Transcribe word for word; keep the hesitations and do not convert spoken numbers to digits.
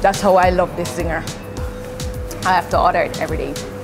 That's how I love this zinger. I have to order it every day.